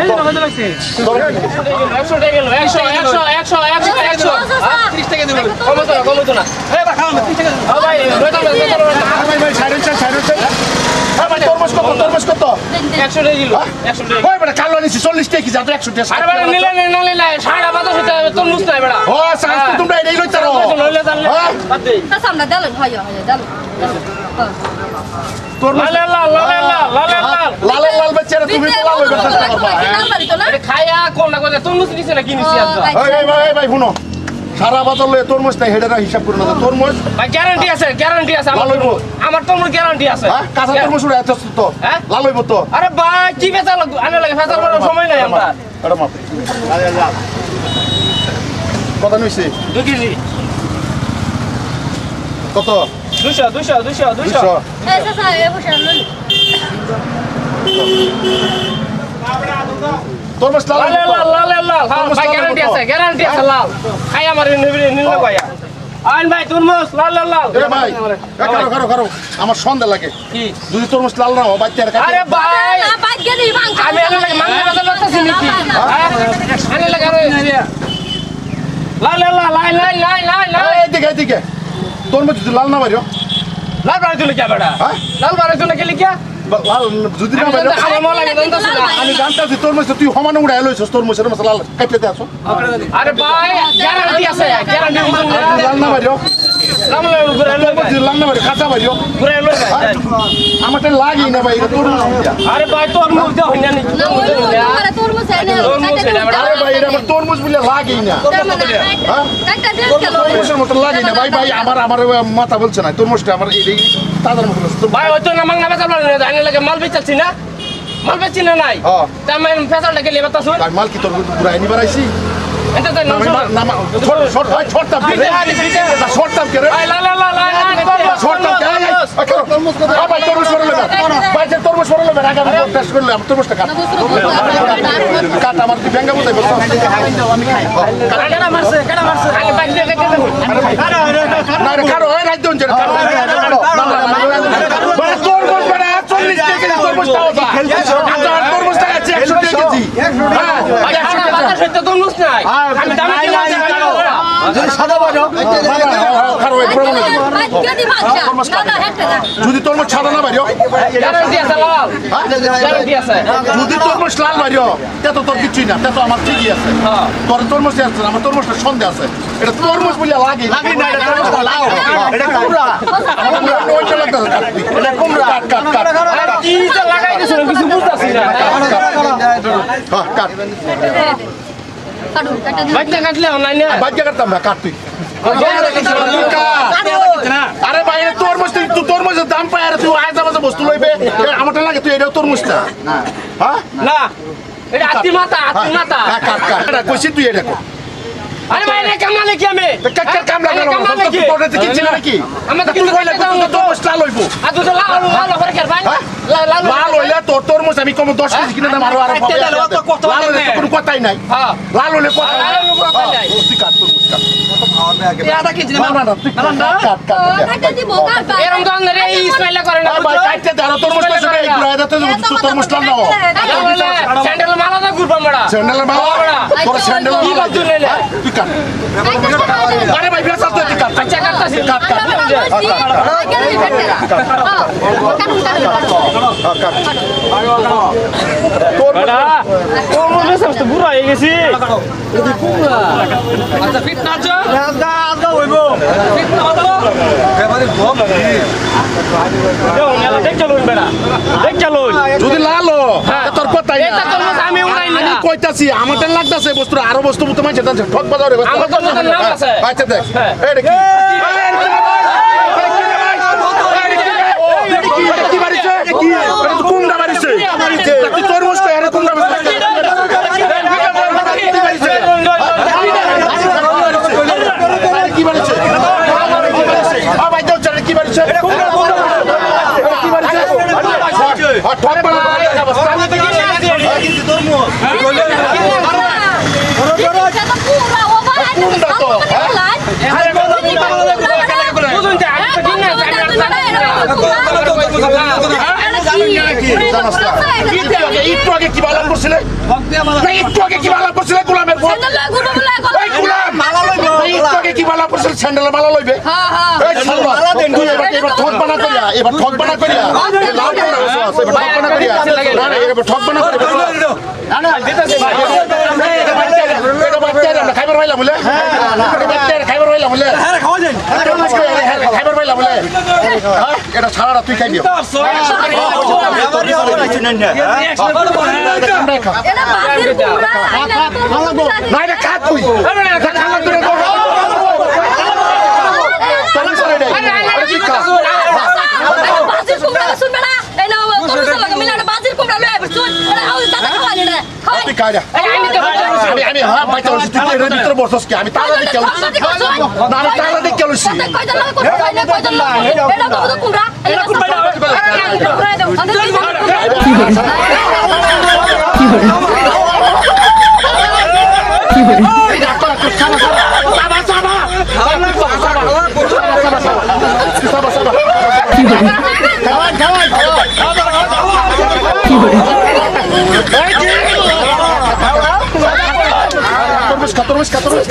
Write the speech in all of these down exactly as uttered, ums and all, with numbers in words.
একশো টাকা গেল একশো একশো একশো একশো একশো ত্রিশ টাকা দেবো কমে তো না কমে তো না ভাই ভাই ভাই সাড়ে চার সাড়ে চার ভাই তরমুজ কত তরমুজ কত একশো টাকা কিলো একশো টাকা ভাই বেটা কালো নিছি চল্লিশ টাকা কি যাতে একশো টাকা আরে বেটা নিলে নিলে নিলে সাড়ে বাতাস হতে হবে তরমুজ নাই বেটা ও সাহস তোমরা এটাই লইতে রো নইলে জানলে বাদ দে সামনে দেন হয় হয় দেন তরমুজ লাল লাল লাল লাল লাল লাল লাল লাল বেচারা তুমি তো লাল হইবে চেষ্টা করবা আরে খায়া কোন না কোন তরমুজ নিছে না কি নিছে আজ এই ভাই ভাই শুনো সারা বছর লয়ে তরমুজ নাই হেডেরা হিসাব করুন না তরমুজ ভাই গ্যারান্টি আছে গ্যারান্টি আছে আমার আমার তরমুজ গ্যারান্টি আছে হ্যাঁ কাঁচা তরমুজ উড়ে এত তো হ্যাঁ লাল হইব তো আরে ভাই কি বেচা লাগবে আনে লাগে ফেসাল করার সময় নাই আমরা এটা মাপ কত নিছে দুই কেজি কত দুইশো দুইশো দুইশো দুইশো এই চাচা এ বসে লই তরমুজ লাল লাল লাল লাল লাল হ্যাঁ ভাই গ্যারান্টি আছে গ্যারান্টি আছে লাল খাই আমার নিবি নিলে ভাইয়া আইন ভাই তরমুজ লাল লাল লাল এ ভাই কারো কারো কারো আমার সন্দেহ লাগে কি যদি তরমুজ লাল না হয় বাচ্চার কাছে আরে ভাই না বাদ গেলি মাংস আমি আনে লাগে মাংস বাজার লাগতেছি নাকি আনে লাগে আরে লাল লাল লাল লাল লাল লাল লাল এইদিকে এইদিকে তরমুজ যদি লাল না বাইরো লাল বারে তুলে কি বেটা হ্যাঁ লাল বারে তুলে কি লিখিয়া লাল যদি না বাইরো আমার মনে লাগে দন্ত ছিল আমি জানতাছি তরমুজ তুই সমানে উড়াই লইছস তরমুজের মশলা লাল কাটতে দে আসো আরে ভাই গ্যারান্টি আছে গ্যারান্টি লাল না বাইরো লাল লাল ঘুরে লই যদি লাল না বাইরো কাঁচা বাইরো ঘুরে লই আমারটা লাগি না ভাই এটা তরমুজ আরে ভাই তোর মুখ দাও না নি আরে তরমুজ এনে আরে ভাই এটা আমার তরমুজ বলে লাগি না হ্যাঁ একটা দেন কেন তরমুজের মতো লাগি না ভাই ভাই আমার আমার মাথা বলছে না তরমুজটা আমার এই তাদের মতো ভাই হয়তো না মাংনা বেচাল না জানি লাগে মাল বেচাচ্ছি না মাল বেচছি না নাই হ্যাঁ তাই ফেসালটা গেলে বাতাস ভাই মাল কি তোর পুরা এনি বাড়াইছি এটা তো না না শর্ট শর্ট ভাই শর্ট টাপ কে শর্ট টাপ কে রে লা লা লা লা শর্ট টাপ কে তরমুজ কত ভাই তরমুজ সরলে না ভাই যে তরমুজ সরলে না আগে আমি টেস্ট করলে আমি তরমুজটা কাট কাট আমার কি ব্যাঙ্গা বলতে বলতো আমি খাই কাটা মারছে কাটা মারছে আগে বাইক দিয়ে কেটে দেব না রে কারো হয় রাইত দন কারো ভাই তরমুজ বড় চল্লিশ টাকা তরমুজ তাও যা আর তরমুজ টাকা একশো টাকা কেজি হ্যাঁ আগে বাতাস হইতে তরমুজ নাই আমি দামে কিলো যদি সাদা বাজো কারো এই প্রমাণ বাদ গেলি মাংস না না একটা যদি তরমুজ সাদা না বাইরো গ্যারান্টি আছে লাল গ্যারান্টি আছে যদি তরমুজ লাল বাইরো তে তো তোর কিছুই না তে তো আমার ঠিকই আছে হ্যাঁ তোর তরমুজ আছে আমার তরমুজটা সন্দেহ আছে এটা তরমুজ বলে লাগে লাগে না এটা তরমুজ লাও এটা কুমড়া আমার ওইটা লাগতাছে এটা কুমড়া কাট কাট কাট কি যে লাগাই দিছ কিছু বুঝতাছি না হ্যাঁ কাট কাটুন কাটা দিন বাইকটা কাটলে অনলাইন না বাজ্যা কাটতাম না কাট তুই আরে ভাই তরমুজ তুই তরমুজের দাম পাই আর তুই আজ আমাদের বস্তু লইবে আমারটা লাগে তুই এটাও তরমুজটা হ্যাঁ না এটা আত্মি মাথা আত্মি মাথা কাট কাট এটা কইছি তুই এটা কর আরে ভাই রে কামলা নাকি আমি কাম লাগা তুই পড়তে কি ছিল নাকি আমি তো তুই কইলা তো তরমুজটা লইবো আর তুই লাল লাল করে কেন ভাই লাল লাল লাল হইলে তোর তরমুজ আমি কম দশ কেজি কিনে দাম আরো আরো লাল হইলে তো কোনো কথাই নাই হ্যাঁ লাল হইলে কথা লাল হইলে কোনো কথা নাই। তুই কাট তরমুজ কাট আধা কেজি না না না তুই কাট কাট কাটা দিব কাট এরকম তো আন্দারে এই স্মাইলটা করে না ভাই কাটতে দাও তরমুজ তো সবে এইগুলা এটা তো তরমুজ লাল না স্যান্ডেল মালা দা ঘুরবা মারা স্যান্ডেল মালা তোর স্যান্ডেল কি বাদ দিলে তুই কাট আরে ভাই বেশ আসতে তুই কাট আচ্ছা কাটতাছি কাট কাট গেলি কাটা কাটুন কাটুন তোর বেটা তোর মধ্যে সবটা বুড়া হয়ে গেছি এদি কুমড়া আচ্ছা ফিট না আছো আজগা আজগা হইবো ফিট না হতো এবারে গম দেও মেলা দেখ চলো বেটা দেখ চলো যদি লালো তোর কথাই না এটা তোর মধ্যে আমি উড়াই না আমি কইতাছি আমাদের লাগতাছে বস্তু আরো বস্তু তো মানছে জানছে ঠক বাজাও রে আমার তোর মধ্যে নাম আছে আচ্ছা দেখ এটা কি এটা কি বাড়িছে কি এটা তো কুমড়া বাড়িছে তুই তরমুজ তো এর কুমড়া বাড়িছে কি বাড়িছে আ ভাই দাও চলে কি বাড়িছে এটা কুমড়া কুমড়া কি বাড়িছে হ্যাঁ ঠক বাড়া অবস্থা কিন্তু তরমুজ কুমড়া তো বুঝুন যা একটু আগে কি বালা করছিলে একটু আগে কি বালা করছিলে গোলামের একটু আগে কি বালা করছিলে স্যান্ডেলের মালা লইবে এবার ঠক বানা করিয়া এবার ঠক বানা করিয়া ঠক বানা করিয়া এবার ঠক বানা করিয়া খাইবার পাইলাম বলে খাইবার পাইলাম বলে খাইবার পাইলাম বলে এটা সারাটা তুই খাই দিও খা তুই আমি হ্যাঁ ভাই চলছি তুই এর ভিতরে বসছস কি আমি তালা দিকে না আমি তালা দিকে চলছি Terus, terus, terus,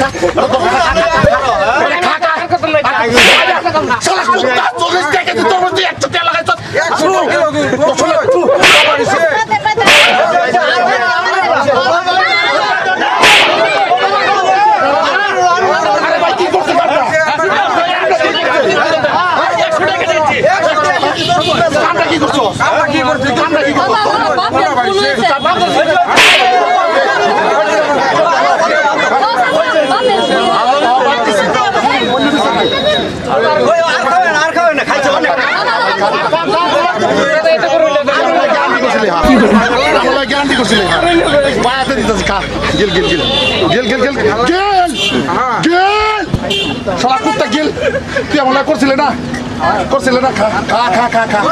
গ্যারান্টি করছিলে বায়াতে দিতেছে খা গিল গিল গিল গিল গিল গিল গিল গিল শালা কুত্তা গিল তুই এমন করছিলে না করছিলে না খা খা খা খা খা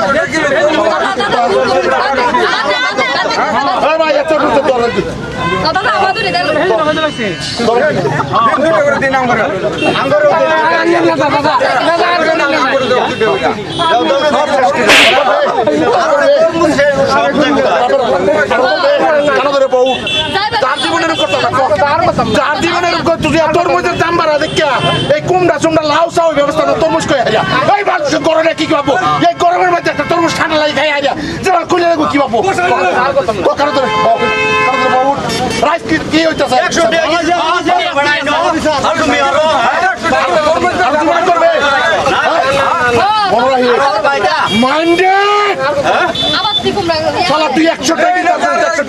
ভাই এত করতে দরকার কি দাদা আমাদের দেন দরকার করে দিন আমরা আমরা দাদা দাদা তার জীবনের তার জীবনের তুই তরমুজের দাম বাড়া দেখা এই কুমড়া চুমড়া লাউ চাও ব্যবস্থা তরমুজ কই হারিয়া এই মানুষ গরমে কি পাবো এই গরমের মধ্যে একটা তরমুজ ঠান্ডা লাগে খাই হারিয়া যেমন খুলে রাখবো কি পাবো কারো ধরে বাবু রাইস কি কি হইতেছে একশো মাইন্ডে শালা তুই একশো টাকা একশো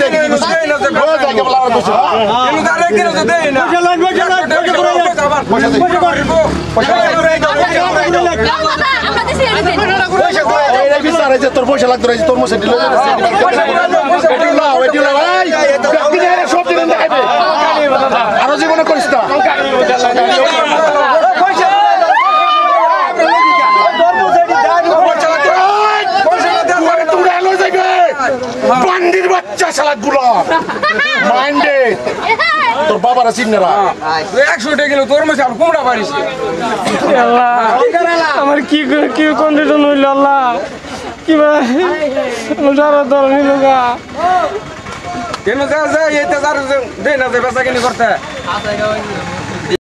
টাকা তোর পয়সা লাগতো তোর মশা দিল সব দিন দেখাইবে আরো জীবনে করিস না বান্ডির বাচ্চা শালাগুলো মাইন্ডে তোর বাবারা চিন্নারা একশো টাকা কিলো তোর মধ্যে কুমড়া পারিস আমার কি কি কন্ডিশন হইল আল্লাহ কি ভাই সারা দল নিল গা কেন যায় এটা দে না বেচা কিনি করতে